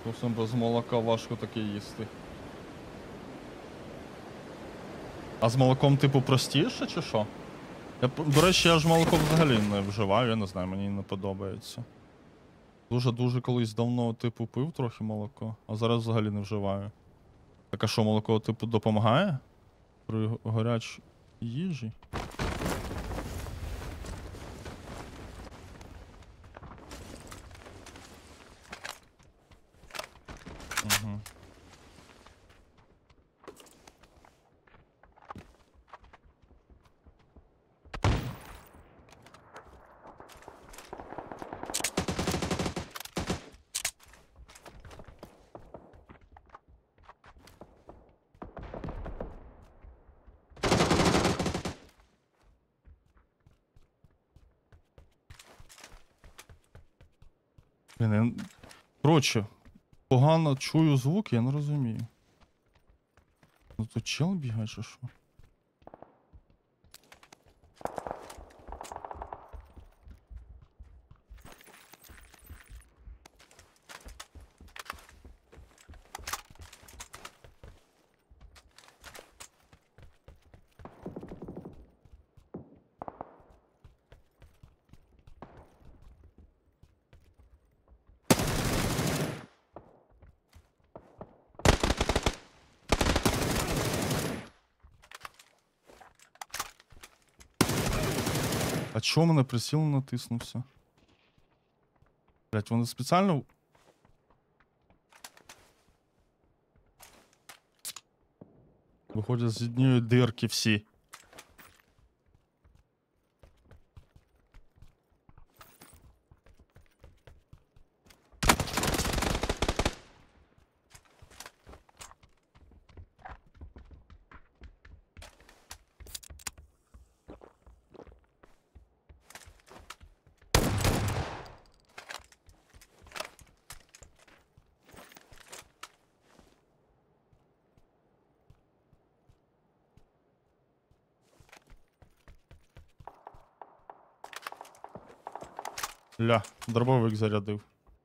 Зовсім без молока важко таке їсти. А з молоком, типу, простіше чи що? До речі, я ж молоко взагалі не вживаю, я не знаю, мені не подобається. Дуже-дуже колись давно, типу, пив трохи молоко, а зараз взагалі не вживаю. Так а що, молоко, типу, допомагає? При гарячій їжі? Угу. Коротше, погано чую звуки, я не розумію. Ну тут чел бігає чи що? А чого мене присіл натиснувся? Блять, вони спеціально. Виходять з однієї дирки всі. Ля, дробовик зарядив.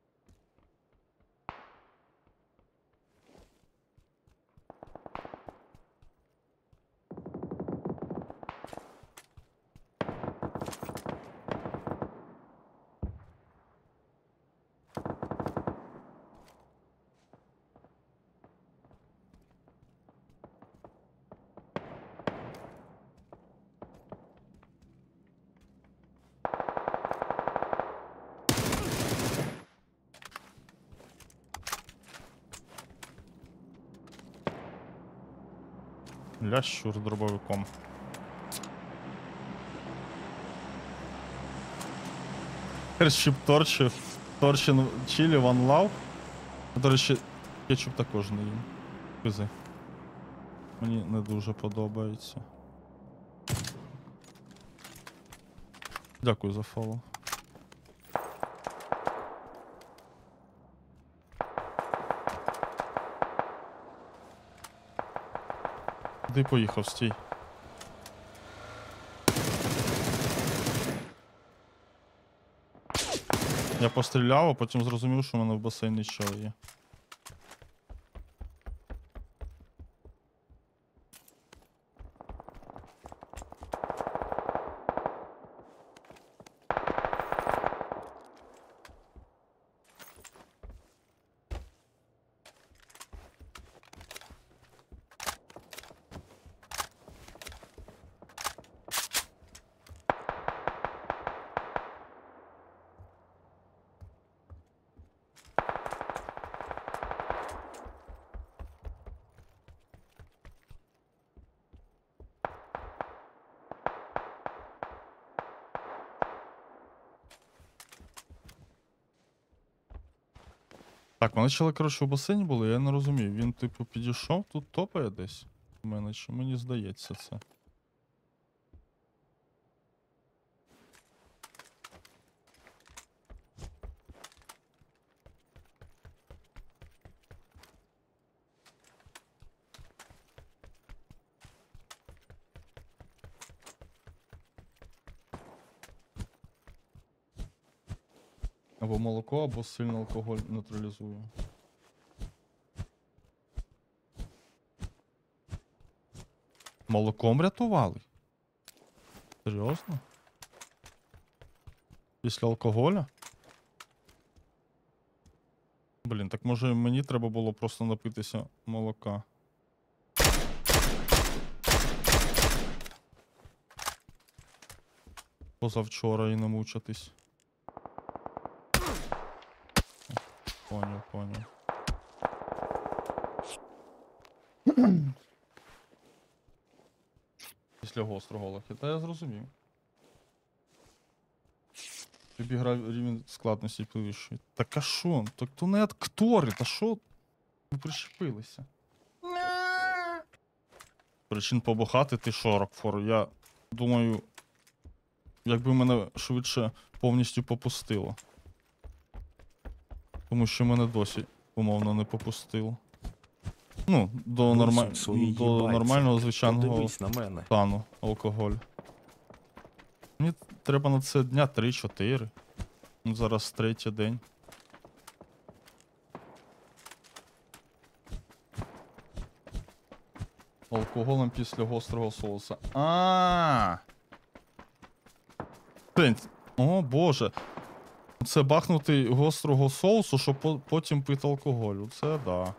Ля, щур з дробовиком. Керчіп торчив. Торчин чилі, ван лав. До речі, кетчуп також не їм. Кизи. Мені не дуже подобається. Дякую за фоллоу. Куди поїхав, стій. Я постріляв, а потім зрозумів, що в мене в басейні чел є. Так, вони чели, коротше, у басейні були, я не розумію. Він, типу, підійшов, тут топає десь у мене, чи мені здається це. Або молоко, або сильний алкоголь нейтралізує. Молоком рятували? Серйозно? Після алкоголя? Блін, так може мені треба було просто напитися молока. Позавчора і не мучитись. Поняв, поняв. Після гострого лахи. Та я зрозумів. Тобі гра рівень складності підвищує. Так а шо? Так то не актори, та шо? Ви прищепилися. Причин побухати ти шо, Рокфор? Я думаю, якби мене швидше повністю попустило. Тому що мене досі умовно не попустило. Ну, до, до нормального звичайного Подивись на мене. стану алкоголь. Мені треба на це дня 3-4. Ну, зараз третій день. Алкоголем після гострого соуса. О боже. Це бахнути гострого соусу, щоб потім пити алкоголь. Це да.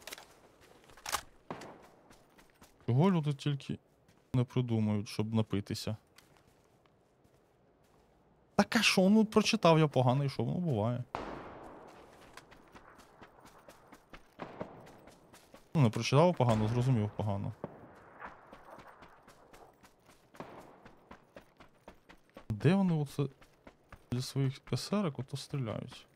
Чого люди тільки не придумають, щоб напитися. Так а що? Ну прочитав я погано і що, ну буває. Ну не прочитав погано, зрозумів погано. Де вони оце зі своїх СР-ок ото стріляють?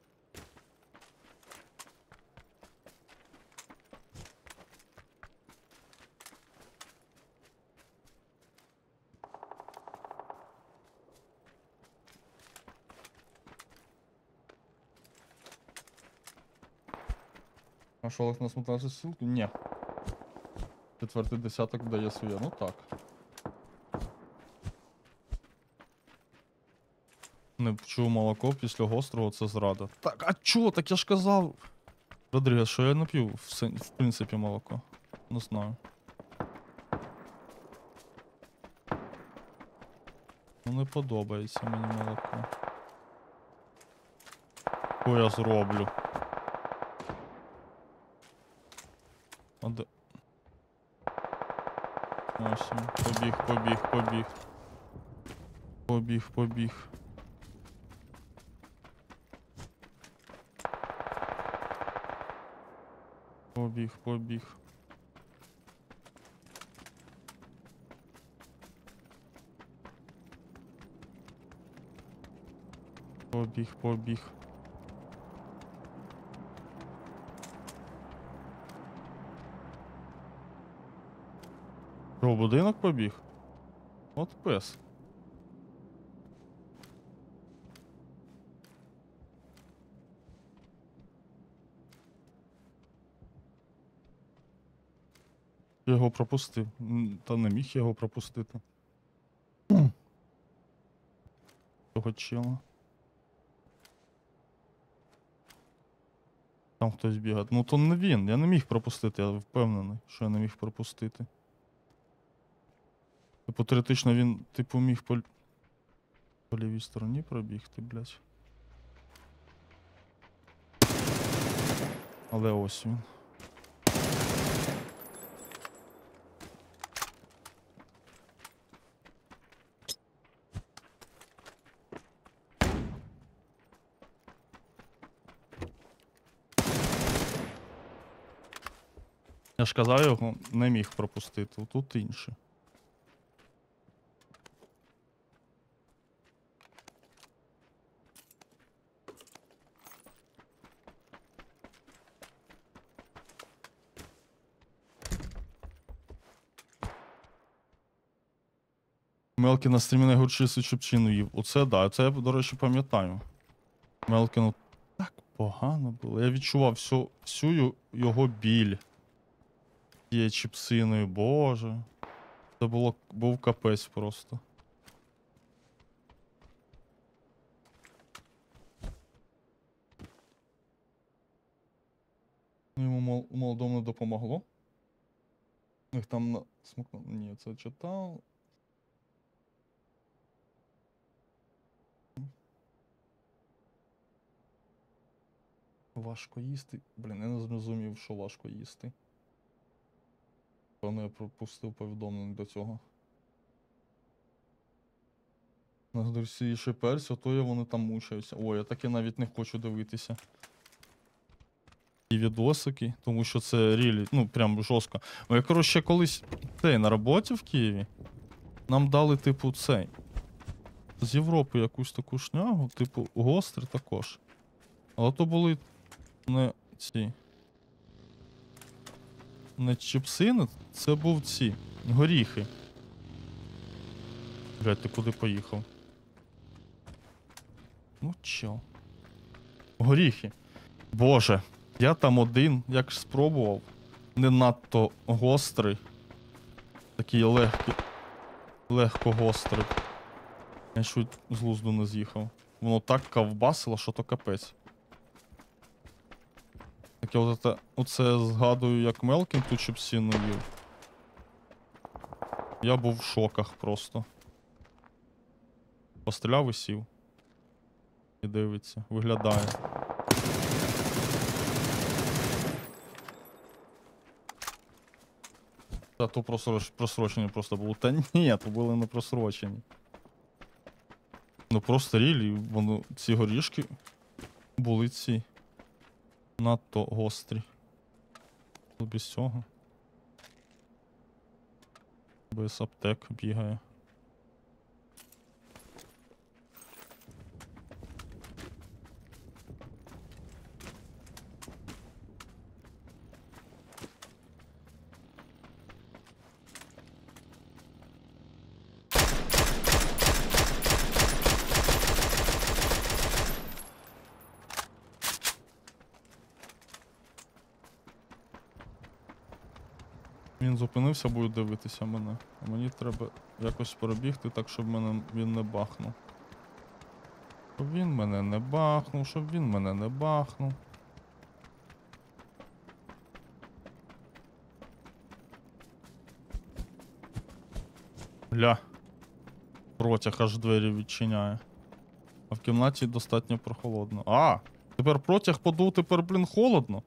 А що, Олег нас мотався ссылку? Ні. Четвертий десяток дає своє, ну так. Не пчу молоко після гострого, це зрада. Так, а чо? Так я ж казав. Родрігес, що я не п'ю, в принципі, молоко. Не знаю. Ну не подобається мені молоко. Що я зроблю? А де... Ось він. Побіг, побіг, побіг. Побіг, побіг. Побіг, побіг. Побіг, побіг. Що, в будинок побіг? От пес. Я його пропустив. Та не міг його пропустити. Того чела. Там хтось бігає. Ну то не він, я не міг пропустити, я впевнений, що я не міг пропустити. Типу, теоретично він, типу, міг по лівій стороні пробігти, блядь. Але ось він. Я ж казав, його не міг пропустити, тут інше. Мелкін на стрімі найгірчицю чепчину їв. Оце да, це я, до речі, пам'ятаю. Мелкіну так погано було. Я відчував всю його біль. Тією чіпсиною, боже. Це був капець просто. Ну, йому молодому не допомогло. Їх там на... Ні, це читав. Важко їсти. Блін, я не зрозумів, що важко їсти. Певно, я пропустив повідомлення до цього. На ще персі, то є вони там мучаються. Ой, я таке навіть не хочу дивитися. І відосики, тому що це рілі, ну прям жорстко. Я, коротше, колись на роботі в Києві нам дали, типу, цей. З Європи якусь таку шнягу, типу, гостри також. Але то були не ці. Не чіпсини, це був ці. Горіхи. Блядь, ти куди поїхав? Ну чо? Горіхи. Боже, я там один, як ж спробував. Не надто гострий. Такий легко гострий. Я чуть з глузду не з'їхав. Воно так ковбасило, що то капець. Так я оце згадую, як Мелкін ту чіпсину їв. Я був в шоках просто. Постріляв і сів. І дивиться, виглядає. Та то просрочені просто було. Та ні, то були не просрочені. Ну просто рілі, воно ці горішки були ці надто гострі. Без цього. Без аптек бігає. Він зупинився, буде дивитися мене. А мені треба якось пробігти так, щоб він не бахнув. Щоб він мене не бахнув, щоб він мене не бахнув. Гля. Протяг аж двері відчиняє. А в кімнаті достатньо прохолодно. А! Тепер протяг подув, тепер, блін, холодно.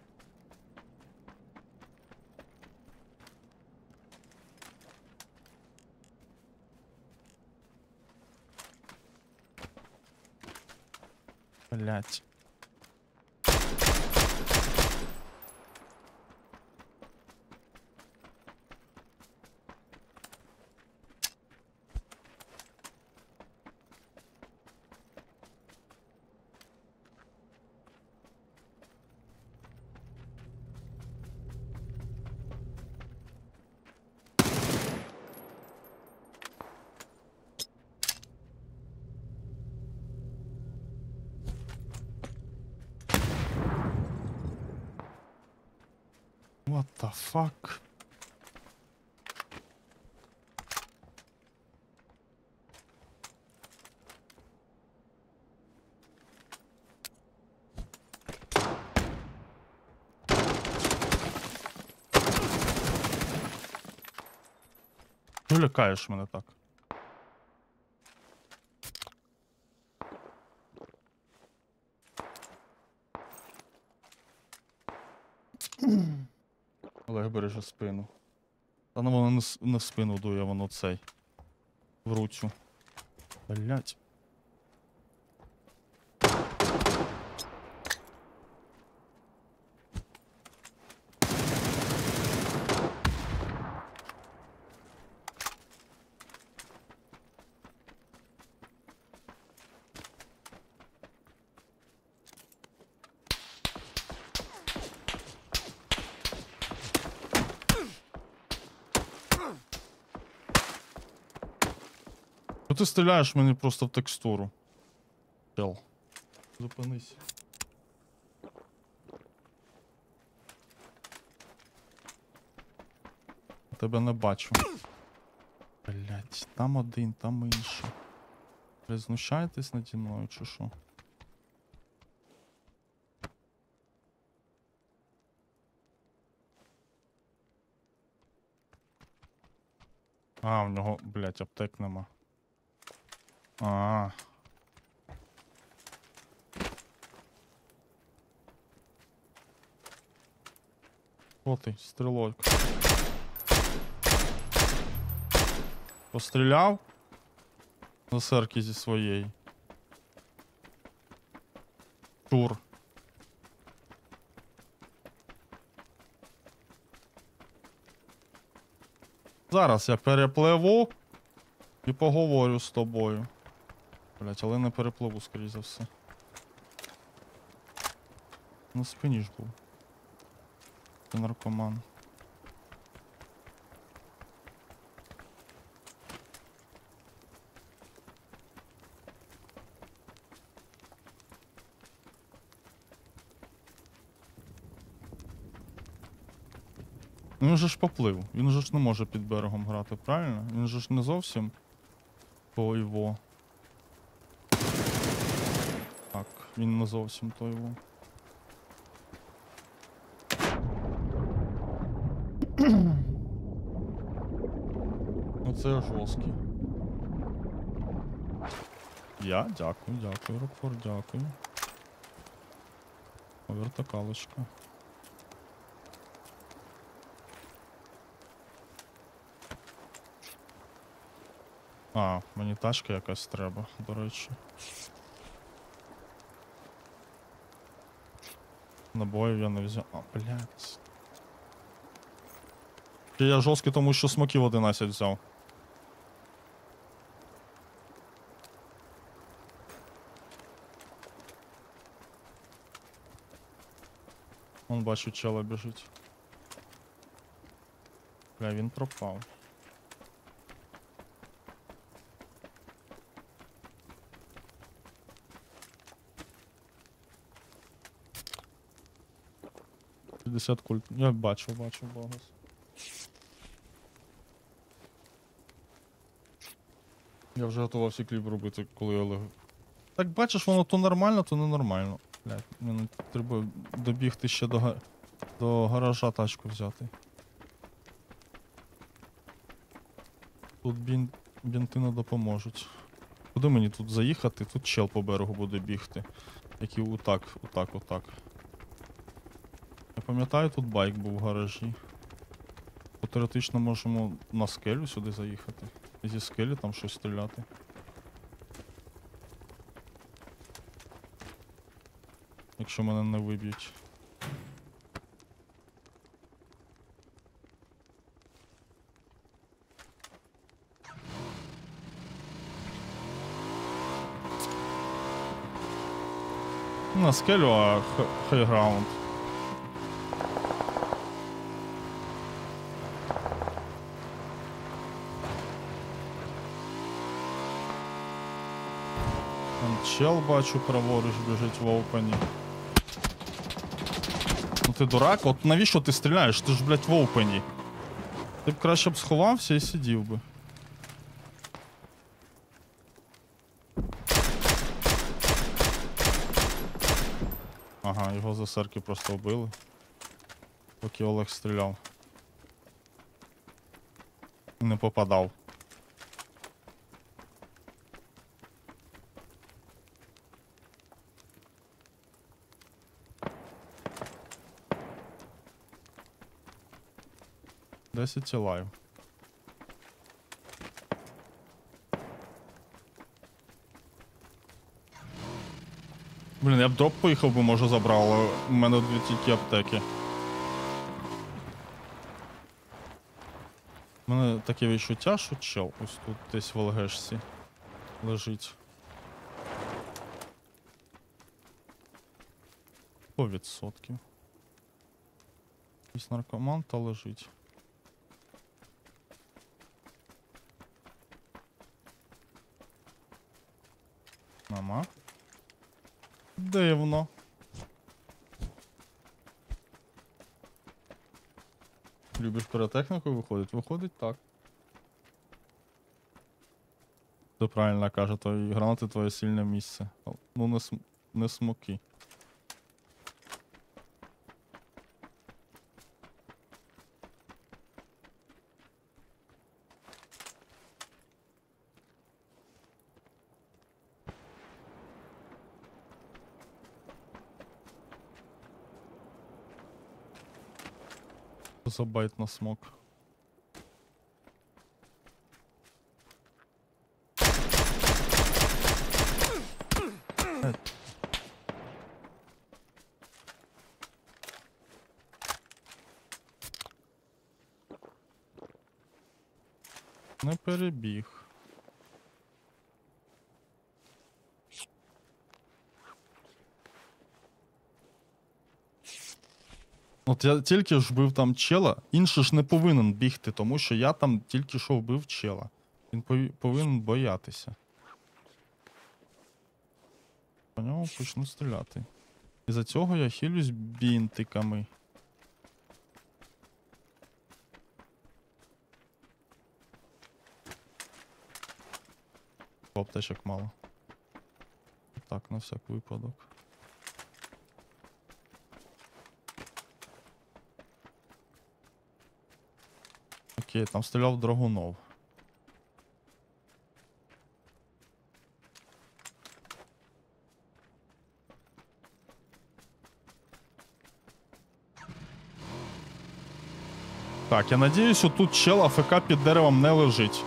Блять. What the fuck? Ну лякаєш мене так. Олег береже спину. Та ну воно не в спину дує, воно цей. В руцю. Блять. Ну ти стріляєш мені просто в текстуру. Чел. Зупинись. Тебе не бачу. Блять, там один, там інший. Ви знущаєтесь наді мною чи що? А, в нього, блядь, аптек нема. А. О ти, стрілок. Постріляв? За серки зі своєї. Чур. Зараз я перепливу і поговорю з тобою. Блять, але не перепливу, скоріш за все. На спині ж був. Це наркоман. Він же ж поплив. Він же ж не може під берегом грати, правильно? Він же ж не зовсім по його. Так, він не зовсім то його. Ну це жорсткий. Дякую, рапорт, дякую. Вертикалочка. А, мені тачка якась треба, до речі. Набоїв я не взяв. А, блядь. Я жорсткий, тому що смоків 11 взяв. Вон бачу, чела біжить. Бля, він пропав. Культ. Я бачу, Богос. Я вже готувався кліп робити, коли Олег. Так бачиш, воно то нормально, то ненормально. Блядь, мені треба добігти ще до гаража тачку взяти. Тут бінти не допоможуть. Куди мені тут заїхати? Тут чел по берегу буде бігти. Який отак. Я пам'ятаю, тут байк був в гаражі. То теоретично можемо на скелю сюди заїхати. І зі скелі там щось стріляти. Якщо мене не виб'ють. На скелю, а хайграунд. Там чел бачу праворуч біжить в опені. Ну ти дурак? От навіщо ти стріляєш? Ти ж, блядь, в опені. Ти б краще б сховався і сидів би. Ага, його за серки просто вбили. Поки Олег стріляв. Не попадав. Десять лайв. Блін, я б дроп поїхав би, може забрав, але в мене дві тільки аптеки. У мене таке відчуття, що чел ось тут десь в ЛГшці лежить. 100%. Якийсь наркоман та лежить. Нема. Дивно. Любиш піротехніку виходить? Виходить так. Ти правильно каже, то і гранати твоє сильне місце. Ну не смоки. за байт на смок? Не перебіг. От я тільки ж вбив там чела, інший ж не повинен бігти, тому що я там тільки що вбив чела. Він повинен боятися. По ньому почну стріляти. І за цього я хилюсь бінтиками. Аптечок мало. Так, на всяк випадок. Окей, там стріляв Драгунов. Так, я надіюсь, що тут чел АФК під деревом не лежить.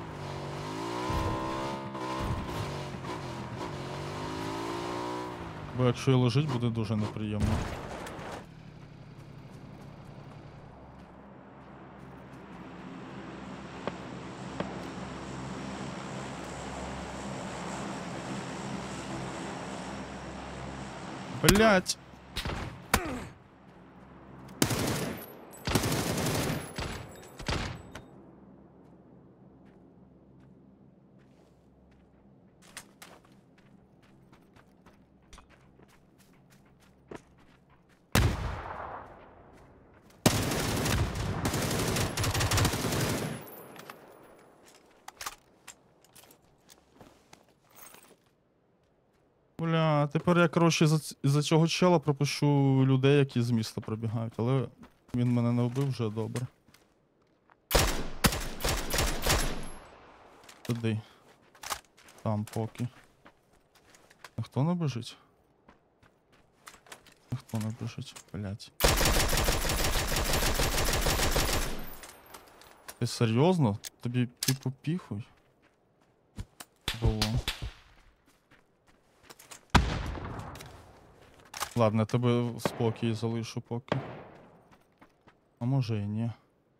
Бо якщо і лежить, буде дуже неприємно. Блять. Бля, тепер я, коротше, за цього чела пропущу людей, які з міста пробігають, але він мене не вбив вже добре. Туди. Там поки. Ніхто не біжить? Ніхто не біжить, блять. Ти серйозно? Тобі типу піхуй? Було. Ладно, я тебе в спокій залишу поки. А може і ні.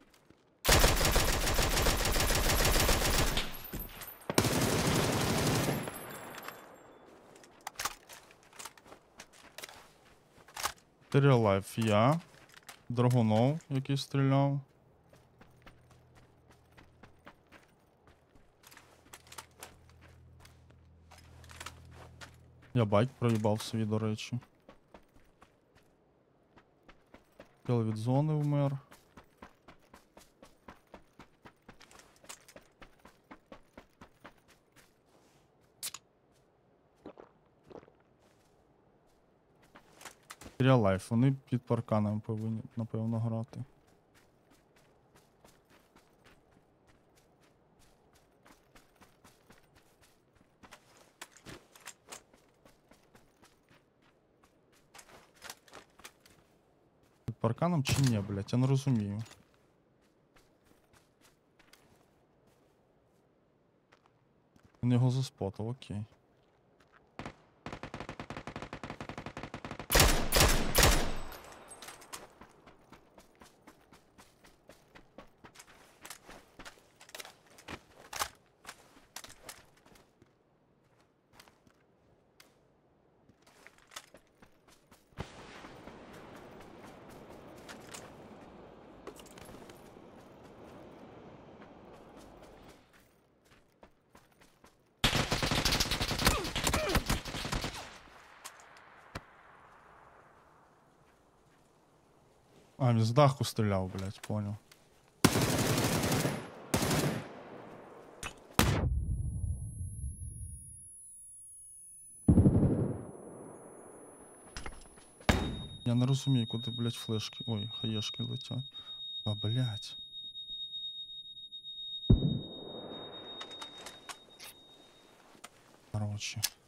Лайф я. Драгунов, який стріляв. Я байк проїбав свій, до речі. Кіл від зони вмер. Лайф, вони під парканами повинні, напевно, грати. Під парканом чи ні, блять, я не розумію. Він його заспотав, окей. А, він з даху стріляв, блять, понял. Я не розумію, куди, блять, флешки. Ой, хаєшки летять. А, блять. Короче.